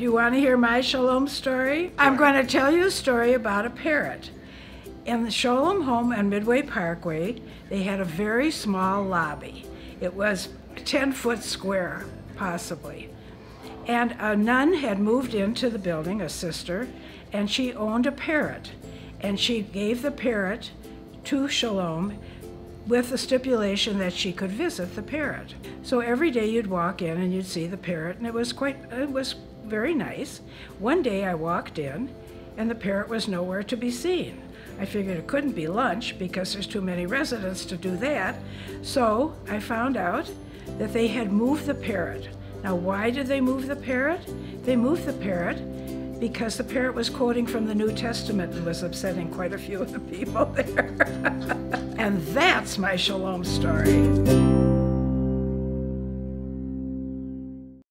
You want to hear my Sholom story? I'm going to tell you a story about a parrot. In the Sholom home on Midway Parkway, they had a very small lobby. It was 10 foot square, possibly. And a nun had moved into the building, a sister, and she owned a parrot. And she gave the parrot to Sholom with the stipulation that she could visit the parrot. So every day you'd walk in and you'd see the parrot, and it was very nice. One day I walked in and the parrot was nowhere to be seen. I figured it couldn't be lunch because there's too many residents to do that. So I found out that they had moved the parrot. Now, why did they move the parrot? They moved the parrot because the parrot was quoting from the New Testament and was upsetting quite a few of the people there. And that's my Sholom story.